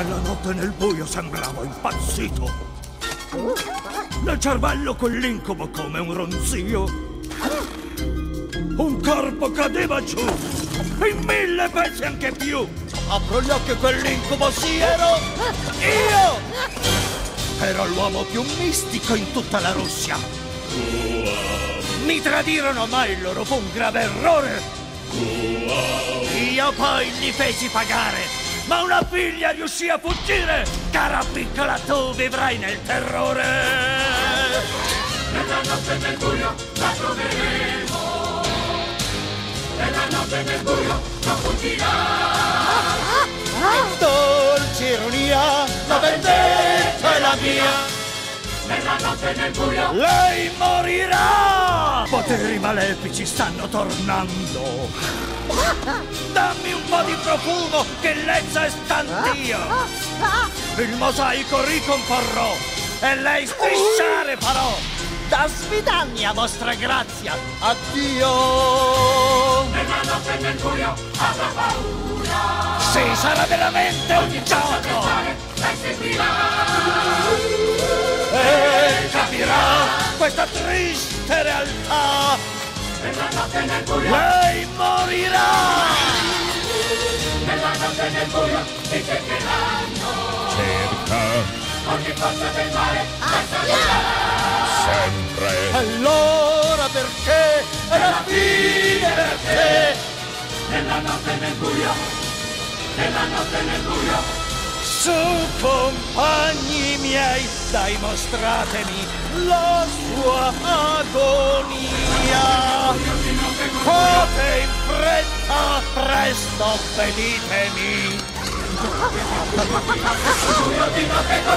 Nella notte nel buio sembravo impazzito. Nel cervello quell'incubo come un ronzio. Un corpo cadeva giù, in 1000 pezzi anche più. Apro gli occhi e quell'incubo sì ero io! Ero l'uomo più mistico in tutta la Russia. Mi tradirono, ma il loro fu un grave errore. Io poi gli feci pagare, ma una figlia riuscì a fuggire. Cara piccola, tu vivrai nel terrore. Nella notte nel buio la troveremo. Nella notte nel buio non fuggirà. Dolce ironia, la vendetta è la mia. Nella notte nel buio Lei morirà! Poteri malefici stanno tornando. Dammi un po' di profumo, che lezza e stantio. Il mosaico ricomporrò e lei strisciare farò. Da sfidarmi a vostra grazia. Addio! nella notte nel buio avrà paura. Sì, sarà veramente un gioco. Lei seguirà. E capirà questa triste realtà. Nella notte nel buio, Lei morirà. nella notte nel buio ti cercheranno. Cerca Ogni forza del male sempre. Allora perché è la fine per te? nella notte nel buio, nella notte nel buio. Su, compagni miei, dai, mostratemi la sua agonia. Fate in fretta, presto, obbeditemi. Buio di notte